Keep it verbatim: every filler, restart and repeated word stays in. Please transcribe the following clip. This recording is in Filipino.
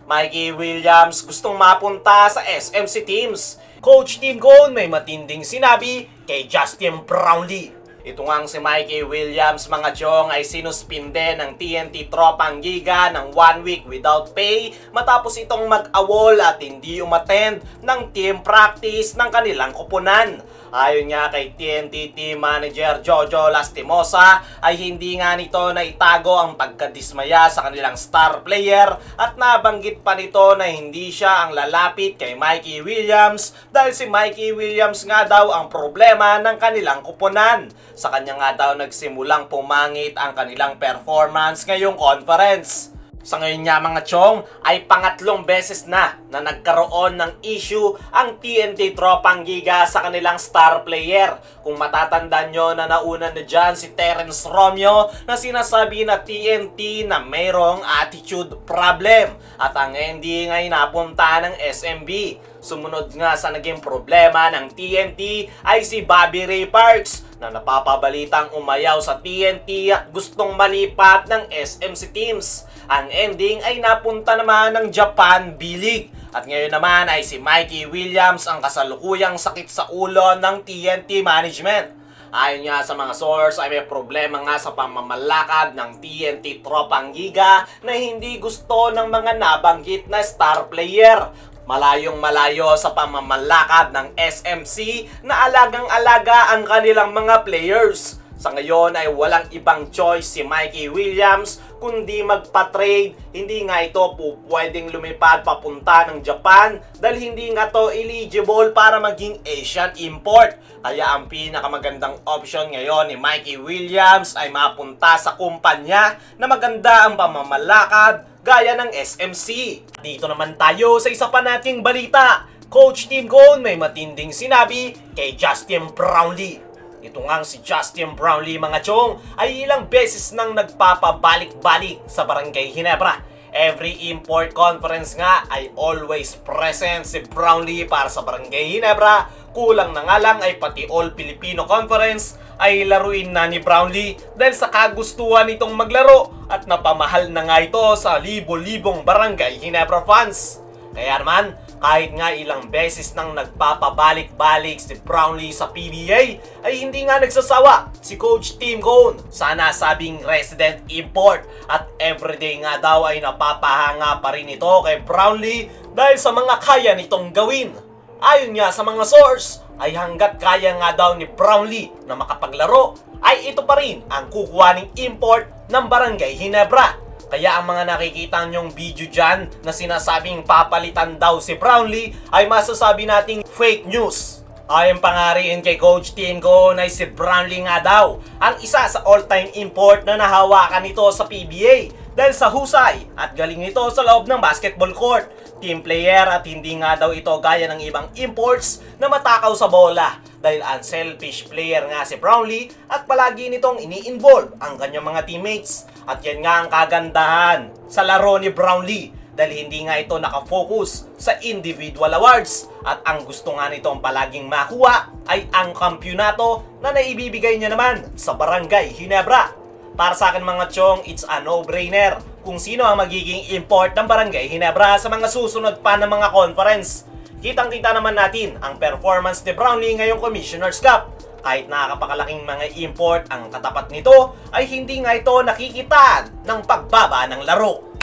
Mikey Williams gustong mapunta sa S M C teams. Coach Tim Cone may matinding sinabi kay Justin Brownlee. Ito ngang si Mikey Williams mga chong ay sinuspinde ng T N T Tropang Giga ng one week without pay matapos itong mag-awol at hindi umattend ng team practice ng kanilang koponan. Ayon nga kay T N T Team Manager Jojo Lastimosa ay hindi nga nito na itago ang pagkadismaya sa kanilang star player at nabanggit pa nito na hindi siya ang lalapit kay Mikey Williams dahil si Mikey Williams nga daw ang problema ng kanilang koponan. Sa kanya nga daw nagsimulang pumangit ang kanilang performance ngayong conference. Sa ngayon nga mga chong ay pangatlong beses na na nagkaroon ng issue ang T N T Tropang Giga sa kanilang star player. Kung matatandaan nyo na nauna na dyan si Terence Romeo na sinasabi na T N T na mayroong attitude problem at ang ending ay napunta ng S M B. Sumunod nga sa naging problema ng T N T ay si Bobby Ray Parks na napapabalitang umayaw sa T N T at gustong malipat ng S M C teams. Ang ending ay napunta naman ng Japan B-League. At ngayon naman ay si Mikey Williams ang kasalukuyang sakit sa ulo ng T N T management. Ayon nga sa mga source ay may problema nga sa pamamalakad ng T N T Tropang Giga na hindi gusto ng mga nabanggit na star player. Malayong malayo sa pamamalakad ng S M C na alagang-alaga ang kanilang mga players. Sa ngayon ay walang ibang choice si Mikey Williams kundi magpa-trade. Hindi nga ito po pwedeng lumipad papunta ng Japan dahil hindi nga to eligible para maging Asian import. Kaya ang pinakamagandang option ngayon ni Mikey Williams ay mapunta sa kumpanya na maganda ang pamamalakad gaya ng S M C. Dito naman tayo sa isa pa nating balita. Coach Tim Cone may matinding sinabi kay Justin Brownlee. Ito ngang si Justin Brownlee mga chong ay ilang beses nang nagpapabalik-balik sa Barangay Ginebra. Every import conference nga ay always present si Brownlee para sa Barangay Ginebra. Kulang na nga lang ay pati All Filipino Conference ay laruin na ni Brownlee dahil sa kagustuhan nitong maglaro at napamahal na nga ito sa libo-libong Barangay Ginebra fans. Kaya naman, kahit nga ilang beses nang nagpapabalik-balik si Brownlee sa P B A, ay hindi nga nagsasawa si Coach Tim Cone sa nasabing resident import at everyday nga daw ay napapahanga pa rin ito kay Brownlee dahil sa mga kaya nitong gawin. Ayon nga sa mga source, ay hanggat kaya nga daw ni Brownlee na makapaglaro, ay ito pa rin ang kukuha ng import ng Barangay Ginebra. Kaya ang mga nakikita nyong video dyan na sinasabing papalitan daw si Brownlee ay masasabi nating fake news. Ayon pa nga rin kay Coach Tim Cone ay si Brownlee nga daw ang isa sa all-time import na nahawakan nito sa P B A dahil sa husay at galing nito sa loob ng basketball court. Team player at hindi nga daw ito gaya ng ibang imports na matakaw sa bola dahil unselfish player nga si Brownlee at palagi nitong ini-involve ang kanyang mga teammates. At yan nga ang kagandahan sa laro ni Brownlee dahil hindi nga ito nakafocus sa individual awards at ang gusto nga nitong palaging makuha ay ang kampyonato na naibibigay niya naman sa Barangay Ginebra. Para sa akin mga chong, it's a no-brainer kung sino ang magiging import ng Barangay Ginebra sa mga susunod pa ng mga conference. Kitang-kita naman natin ang performance ni Brownlee ngayong Commissioner's Cup. Kahit nakakapakalaking mga import ang katapat nito, ay hindi nga ito nakikitaan ng pagbaba ng laro.